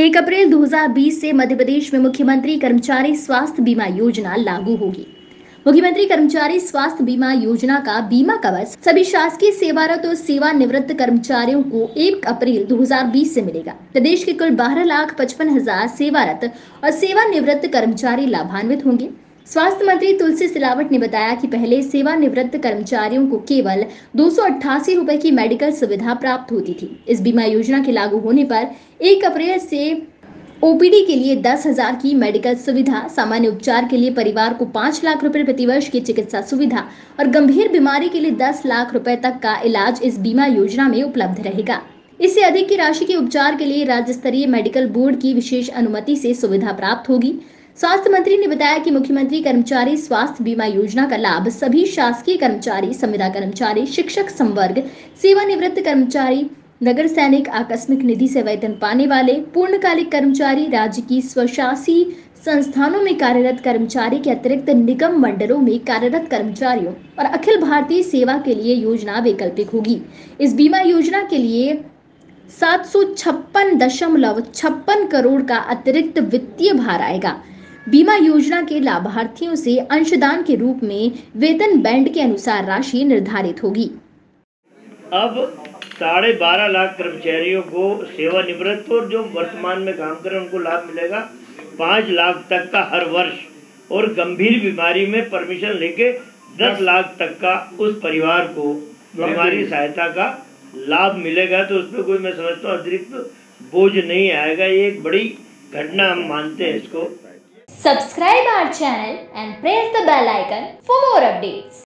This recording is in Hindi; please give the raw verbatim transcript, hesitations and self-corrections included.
एक अप्रैल दो हज़ार बीस से मध्य प्रदेश में मुख्यमंत्री कर्मचारी स्वास्थ्य बीमा योजना लागू होगी। मुख्यमंत्री कर्मचारी स्वास्थ्य बीमा योजना का बीमा कवच सभी शासकीय सेवारत और सेवानिवृत्त कर्मचारियों को एक अप्रैल दो हज़ार बीस से मिलेगा। प्रदेश के कुल बारह लाख पचपन हजार सेवारत और सेवानिवृत्त कर्मचारी लाभान्वित होंगे। स्वास्थ्य मंत्री तुलसी सिलावट ने बताया कि पहले सेवानिवृत्त कर्मचारियों को केवल दो सौ अट्ठासी रुपए की मेडिकल सुविधा प्राप्त होती थी। इस बीमा योजना के लागू होने पर एक अप्रैल से ओपीडी के लिए दस हजार की मेडिकल सुविधा, सामान्य उपचार के लिए परिवार को पाँच लाख रुपए प्रतिवर्ष की चिकित्सा सुविधा और गंभीर बीमारी के लिए दस लाख रुपए तक का इलाज इस बीमा योजना में उपलब्ध रहेगा। इससे अधिक की राशि के उपचार के लिए राज्य स्तरीय मेडिकल बोर्ड की विशेष अनुमति से सुविधा प्राप्त होगी। स्वास्थ्य मंत्री ने बताया कि मुख्यमंत्री कर्मचारी स्वास्थ्य बीमा योजना का लाभ सभी शासकीय कर्मचारी, संविदा कर्मचारी, शिक्षक संवर्ग, सेवानिवृत्त कर्मचारी, नगर सैनिक, आकस्मिक निधि से वेतन पाने वाले, पूर्णकालिक कर्मचारी, राज्य की स्वशासी संस्थानों में कार्यरत कर्मचारी के अतिरिक्त निगम मंडलों में कार्यरत कर्मचारियों और अखिल भारतीय सेवा के लिए योजना वैकल्पिक होगी। इस बीमा योजना के लिए सात सौ छप्पन दशमलव छप्पन करोड़ का अतिरिक्त वित्तीय भार आएगा। बीमा योजना के लाभार्थियों से अंशदान के रूप में वेतन बैंड के अनुसार राशि निर्धारित होगी। अब साढ़े बारह लाख कर्मचारियों को सेवानिवृत्त और जो वर्तमान में काम कर रहे हैं उनको लाभ मिलेगा पाँच लाख तक का हर वर्ष, और गंभीर बीमारी में परमिशन लेके दस लाख तक का उस परिवार को बीमारी सहायता का लाभ मिलेगा। तो उसमें कोई, मैं समझता हूँ, अतिरिक्त बोझ नहीं आएगा। ये एक बड़ी घटना हम मानते हैं इसको। Subscribe our channel and press the bell icon for more updates.